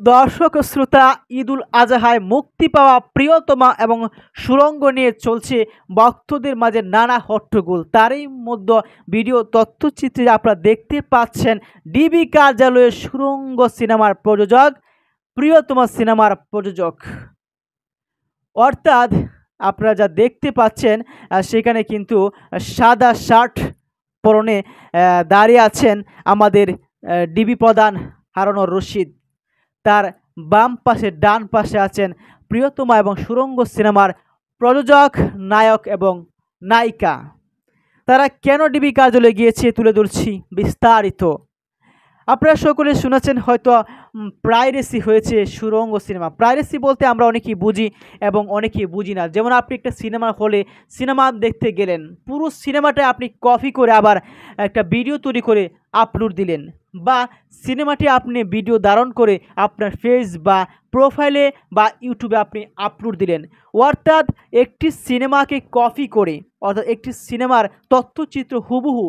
দর্শক শ্রোতা, ঈদুল আজহায় মুক্তি পাওয়া প্রিয়তমা এবং সুরঙ্গ নিয়ে চলছে ভক্তদের মাঝে নানা হট্টগোল। তারই মধ্যে ভিডিও তথ্যচিত্রে আপনারা দেখতে পাচ্ছেন ডিবি কার্যালয়ের সুরঙ্গ সিনেমার প্রযোজক, প্রিয়তমা সিনেমার প্রযোজক। অর্থাৎ আপনারা যা দেখতে পাচ্ছেন সেখানে কিন্তু সাদা শার্ট পরনে দাঁড়িয়ে আছেন আমাদের ডিবি প্রধান হারুনুর রশিদ। তার বাম পাশে ডান পাশে আছেন প্রিয়তমা এবং সুরঙ্গ সিনেমার প্রযোজক, নায়ক এবং নায়িকা। তারা কেন ডিবি কার্যালয়ে গিয়েছে তুলে ধরছি বিস্তারিত। আপনারা সকলে শুনেছেন হয়তো প্রাইরেসি হয়েছে সুরঙ্গ সিনেমা। প্রাইরেসি বলতে আমরা অনেকেই বুঝি এবং অনেকেই বুঝি না। যেমন আপনি একটা সিনেমা হলে সিনেমা দেখতে গেলেন, পুরো সিনেমাটা আপনি কপি করে আবার একটা ভিডিও তৈরি করে আপলোড দিলেন, বা সিনেমাটি আপনি ভিডিও ধারণ করে আপনার ফেস বা প্রোফাইলে বা ইউটিউবে আপনি আপলোড দিলেন। অর্থাৎ একটি সিনেমাকে কপি করে, অর্থাৎ একটি সিনেমার তথ্যচিত্র হুবহু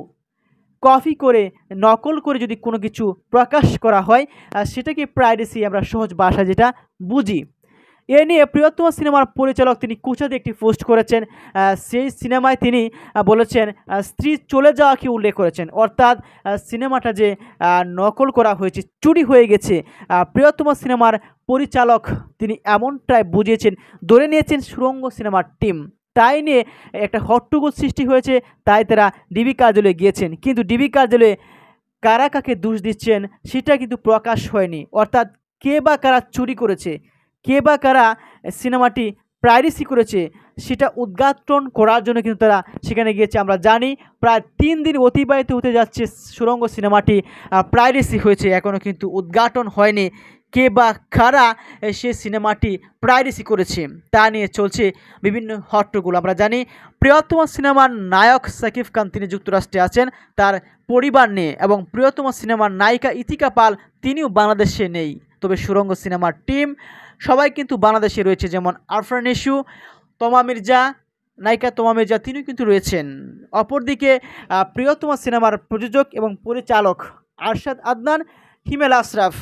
কপি করে নকল করে যদি কোনো কিছু প্রকাশ করা হয় সেটাকে প্রাইরেসি আমরা সহজ ভাষায় যেটা বুঝি। এ নিয়ে প্রিয়তমা সিনেমার পরিচালক তিনি কুচাতে একটি পোস্ট করেছেন। সেই সিনেমায় তিনি বলেছেন স্ত্রী চলে যাওয়াকে উল্লেখ করেছেন। অর্থাৎ সিনেমাটা যে নকল করা হয়েছে, চুরি হয়ে গেছে, প্রিয়তমা সিনেমার পরিচালক তিনি এমনটাই বুঝিয়েছেন, ধরে নিয়েছেন সুরঙ্গ সিনেমার টিম। তাই নিয়ে একটা হট্টগোল সৃষ্টি হয়েছে, তাই তারা ডিবি কার্যালয়ে গিয়েছেন। কিন্তু ডিবি কার্যালয়ে কারা কাকে দোষ দিচ্ছেন সেটা কিন্তু প্রকাশ হয়নি। অর্থাৎ কে বা কারা চুরি করেছে, কে বা কারা সিনেমাটি প্রাইরেসি করেছে সেটা উদ্ঘাটন করার জন্য কিন্তু তারা সেখানে গিয়েছে। আমরা জানি প্রায় 3 দিন অতিবাহিত হতে যাচ্ছে সুরঙ্গ সিনেমাটি প্রাইরেসি হয়েছে, এখনও কিন্তু উদ্ঘাটন হয়নি কে বা কারা সে সিনেমাটি প্রাইরেসি করেছে তা নিয়ে চলছে বিভিন্ন হট্টগোল। আমরা জানি প্রিয়তমা সিনেমার নায়ক সাকিব খান তিনি যুক্তরাষ্ট্রে আছেন তার পরিবার নিয়ে, এবং প্রিয়তমা সিনেমার নায়িকা ইতিকা পাল তিনিও বাংলাদেশে নেই। তবে সুরঙ্গ সিনেমার টিম সবাই কিন্তু বাংলাদেশে রয়েছে, যেমন আরফান নিশু, তমা মির্জা, নায়িকা তমা মির্জা তিনিও কিন্তু রয়েছেন। অপরদিকে প্রিয়তমা সিনেমার প্রযোজক এবং পরিচালক আরশাদ আদনান, হিমেল আশরাফ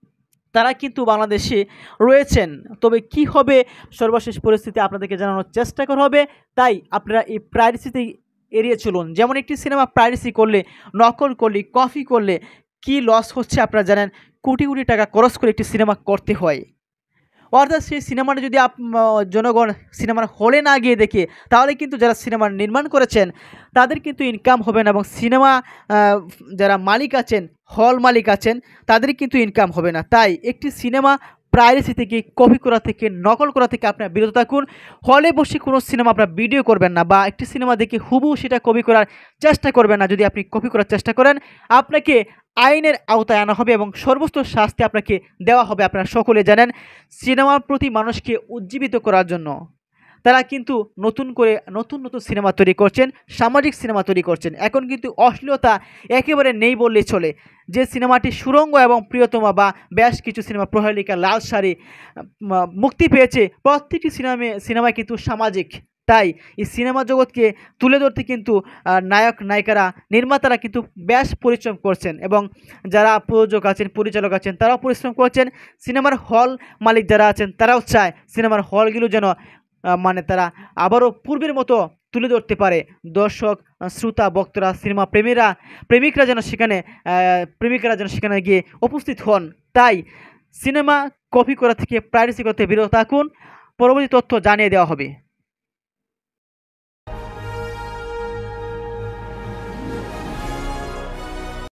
তারা কিন্তু বাংলাদেশে রয়েছেন। তবে কি হবে সর্বশেষ পরিস্থিতি আপনাদেরকে জানানোর চেষ্টা করা হবে। তাই আপনারা এই প্রাইরেসিতে এড়িয়ে চলুন। যেমন একটি সিনেমা প্রাইরেসি করলে, নকল করলে, কপি করলে কি লস হচ্ছে আপনারা জানেন। কোটি কোটি টাকা খরচ করে একটি সিনেমা করতে হয়। অর্থাৎ সেই সিনেমাটা যদি জনগণ সিনেমার হলে না গিয়ে দেখে, তাহলে কিন্তু যারা সিনেমা নির্মাণ করেছেন তাদের কিন্তু ইনকাম হবে না, এবং সিনেমা যারা মালিক আছেন, হল মালিক আছেন, তাদের কিন্তু ইনকাম হবে না। তাই একটি সিনেমা প্রাইরেসি থেকে, কপি করা থেকে, নকল করা থেকে আপনারা বিরত থাকুন। হলে বসে কোনো সিনেমা আপনারা ভিডিও করবেন না, বা একটি সিনেমা দেখে হুবহু সেটা কপি করার চেষ্টা করবেন না। যদি আপনি কপি করার চেষ্টা করেন আপনাকে আইনের আওতায় আনা হবে এবং সর্বোচ্চ শাস্তি আপনাকে দেওয়া হবে। আপনারা সকলে জানেন সিনেমার প্রতি মানুষকে উজ্জীবিত করার জন্য তারা কিন্তু নতুন করে নতুন নতুন সিনেমা তৈরি করছেন, সামাজিক সিনেমা তৈরি করছেন। এখন কিন্তু অশ্লীলতা একেবারে নেই বললেই চলে। যে সিনেমাটি সুরঙ্গ এবং প্রিয়তমা বা বেশ কিছু সিনেমা, প্রহেলিকা, লাল শাড়ি মুক্তি পেয়েছে, প্রত্যেকটি সিনেমায় কিন্তু সামাজিক। তাই এই সিনেমা জগৎকে তুলে ধরতে কিন্তু নায়ক নায়িকারা, নির্মাতারা কিন্তু বেশ পরিশ্রম করছেন, এবং যারা প্রযোজক আছেন, পরিচালক আছেন তারাও পরিশ্রম করছেন। সিনেমার হল মালিক যারা আছেন তারাও চায় সিনেমার হলগুলো যেন মানে তারা আবারও পূর্বের মতো তুলে ধরতে পারে। দর্শক, শ্রোতা, ভক্তরা, সিনেমা প্রেমিকরা যেন সেখানে প্রেমিকারা যেন সেখানে গিয়ে উপস্থিত হন। তাই সিনেমা কপি করা থেকে, প্রাইরেসি করতে বিরত থাকুন। পরবর্তী তথ্য জানিয়ে দেওয়া হবে।